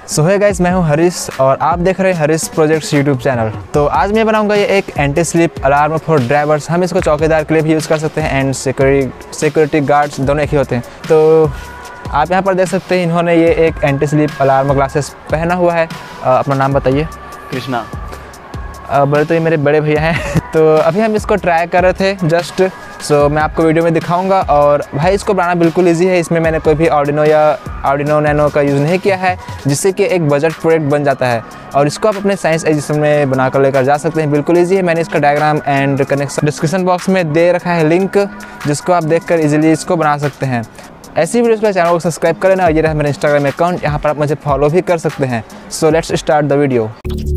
सो है गाइस, मैं हूं हरीश और आप देख रहे हैं हरीश प्रोजेक्ट्स यूट्यूब चैनल। तो आज मैं बनाऊंगा ये एक anti slip alarm for drivers. हम इसको चौकीदार के लिए भी यूज़ कर सकते हैं एंड सिक्योरिटी गार्ड्स दोनों एक ही होते हैं। तो आप यहाँ पर देख सकते हैं इन्होंने ये एक एंटी स्लिप अलार्म ग्लासेस पहना हुआ है। अपना नाम बताइए। कृष्णा। बड़े तो ये मेरे बड़े भैया हैं। तो अभी हम इसको ट्राई कर रहे थे जस्ट। सो मैं आपको वीडियो में दिखाऊंगा। और भाई इसको बनाना बिल्कुल इजी है। इसमें मैंने कोई भी आर्डिनो नैनो का यूज़ नहीं किया है, जिससे कि एक बजट प्रोडक्ट बन जाता है। और इसको आप अपने साइंस एडिशन में बनाकर लेकर जा सकते हैं। बिल्कुल ईजी है। मैंने इसका diagram and connection description box में दे रखा है लिंक, जिसको आप देखकर इजीली इसको बना सकते हैं। ऐसी वीडियोस के चैनल को सब्सक्राइब करें और ये रहा मेरा इंस्टाग्राम अकाउंट, यहाँ पर आप मुझे फॉलो भी कर सकते हैं। So let's start the video.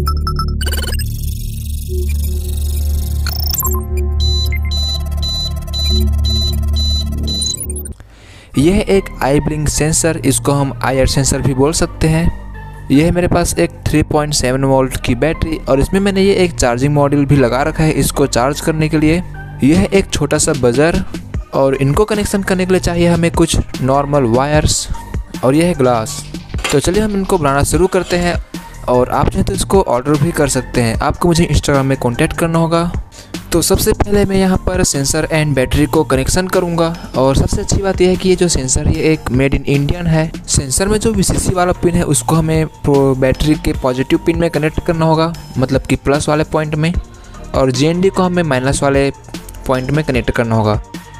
यह एक आई ब्लिंक सेंसर, इसको हम IR सेंसर भी बोल सकते हैं। यह है मेरे पास एक 3.7 वोल्ट की बैटरी और इसमें मैंने ये एक चार्जिंग मॉड्यूल भी लगा रखा है इसको चार्ज करने के लिए। यह एक छोटा सा बजर और इनको कनेक्शन करने के लिए चाहिए हमें कुछ नॉर्मल वायर्स और यह है ग्लास। तो चलिए हम इनको बनाना शुरू करते हैं और आप चाहें तो इसको ऑर्डर भी कर सकते हैं। आपको मुझे इंस्टाग्राम में कॉन्टैक्ट करना होगा। तो सबसे पहले मैं यहाँ पर सेंसर एंड बैटरी को कनेक्शन करूँगा। और सबसे अच्छी बात यह है कि ये जो सेंसर है ये एक मेड इन इंडियन है। सेंसर में जो VCC वाला पिन है उसको हमें बैटरी के पॉजिटिव पिन में कनेक्ट करना होगा, मतलब कि प्लस वाले पॉइंट में, और GND को हमें माइनस वाले पॉइंट में कनेक्ट करना होगा।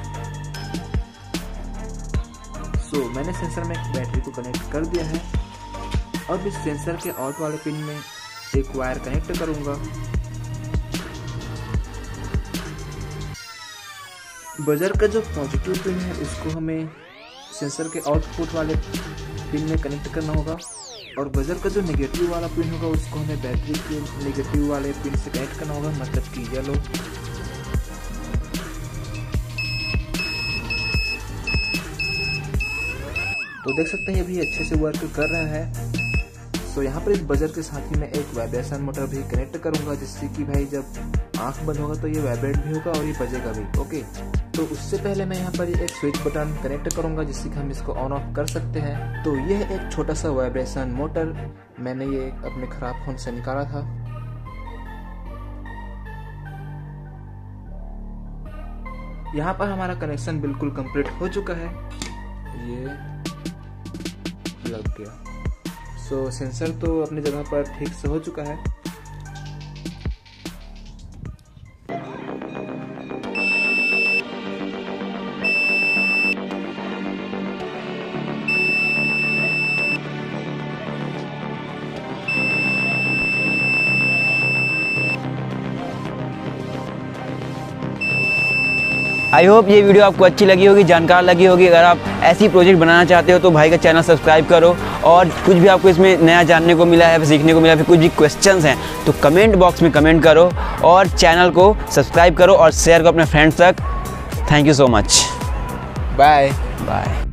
सो मैंने सेंसर में बैटरी को कनेक्ट कर दिया है। अब इस सेंसर के आउट वाले पिन में एक वायर कनेक्ट करूँगा। बजर का जो पॉजिटिव पिन है उसको हमें सेंसर के आउटपुट वाले पिन में कनेक्ट करना होगा और बजर का जो नेगेटिव वाला पिन होगा उसको हमें बैटरी के नेगेटिव वाले पिन से कनेक्ट करना होगा, मतलब कि येलो। तो देख सकते हैं अभी अच्छे से वर्क कर रहा है। सो यहाँ पर इस बजर के साथ ही मैं एक वाइब्रेशन मोटर भी कनेक्ट करूँगा, जिससे कि भाई जब आंख बंद होगा तो ये वाइब्रेट भी होगा और ये बजेगा भी। ओके, तो उससे पहले मैं यहाँ पर एक स्विच बटन कनेक्ट करूँगा, जिससे कि हम इसको ऑन ऑफ कर सकते हैं। तो यह एक छोटा सा वाइब्रेशन मोटर मैंने ये अपने खराब फोन से निकाला था। यहाँ पर हमारा कनेक्शन बिल्कुल कंप्लीट हो चुका है। ये लग गया। सो सेंसर तो अपनी जगह पर ठीक से हो चुका है। आई होप ये वीडियो आपको अच्छी लगी होगी, जानकार लगी होगी। अगर आप ऐसी प्रोजेक्ट बनाना चाहते हो तो भाई का चैनल सब्सक्राइब करो। और कुछ भी आपको इसमें नया जानने को मिला है, सीखने को मिला है, फिर कुछ भी क्वेश्चंस हैं तो कमेंट बॉक्स में कमेंट करो और चैनल को सब्सक्राइब करो और शेयर करो अपने फ्रेंड्स तक। Thank you so much. Bye bye.